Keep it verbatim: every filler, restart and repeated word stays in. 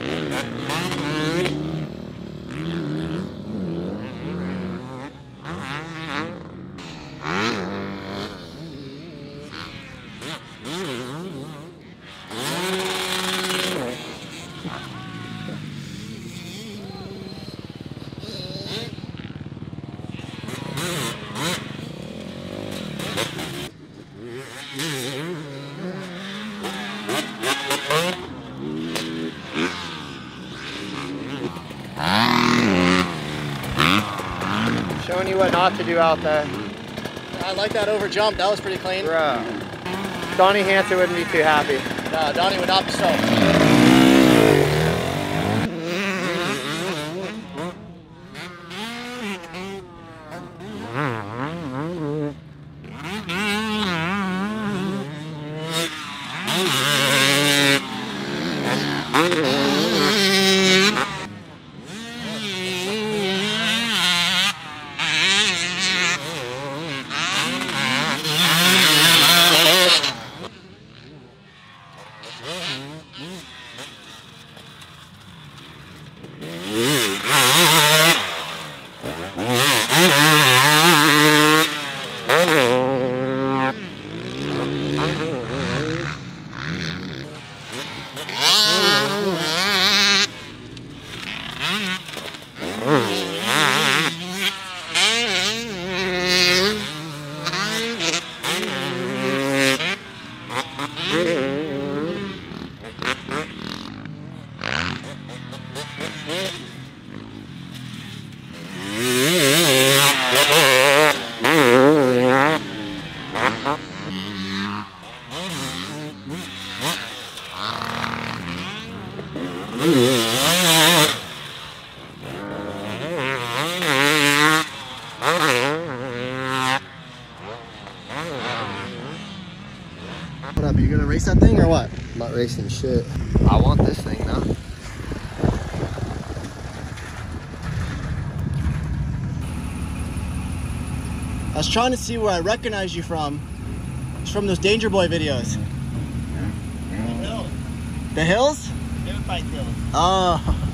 Showing you what not to do out there. I like that over jump. That was pretty clean. Bro. Donnie Hansen wouldn't be too happy. No, Donnie would not be stoked. What up, are you gonna race that thing or what? I'm not racing shit. I want this thing though. I was trying to see where I recognize you from. It's from those Danger Boy videos. The hills? The hills? Never fight hills. Oh.